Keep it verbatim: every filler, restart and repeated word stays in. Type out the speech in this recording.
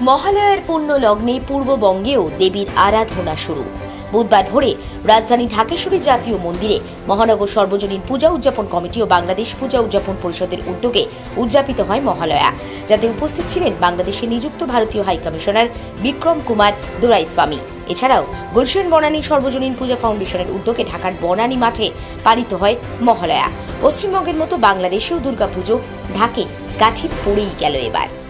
মহালয়ার পুণ্য লগ্নে পূর্ববঙ্গেও দেবীর আরাধনা শুরু। বুধবার ভোরে রাজধানী ঢাকেশ্বরী জাতীয় মন্দিরে মহানগর সর্বজনীন পূজা উদযাপন কমিটি ও বাংলাদেশ পূজা উদযাপন পরিষদের উদ্যোগে উদযাপিত হয় মহালয়া, যাতে উপস্থিত ছিলেন বাংলাদেশে নিযুক্ত ভারতীয় হাইকমিশনার বিক্রম কুমার দোরাইস্বামী। এছাড়াও গুলশান বনানী সর্বজনীন পূজা ফাউন্ডেশনের উদ্যোগে ঢাকার বনানী মাঠে পালিত হয় মহালয়া। পশ্চিমবঙ্গের মতো বাংলাদেশেও দুর্গাপুজো ঢাকে কাঠি পড়েই গেল এবার।